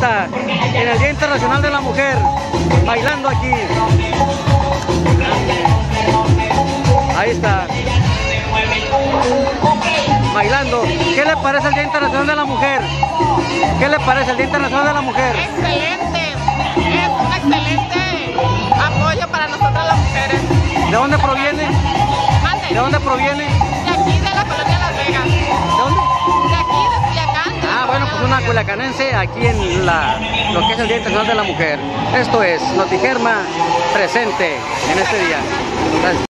está, en el Día Internacional de la Mujer, bailando aquí. Ahí está. Bailando. ¿Qué le parece el Día Internacional de la Mujer? ¿Qué le parece el Día Internacional de la Mujer? Excelente. Es un excelente apoyo para nosotras las mujeres. ¿De dónde proviene? Mande. ¿De dónde proviene? De aquí, de la colonia Las Vegas. ¿De dónde? De aquí, de Culiacán. Ah, bueno, pues una culiacanense aquí en lo que es el Día Internacional de la Mujer. Esto es Notigerma presente en este día. Gracias.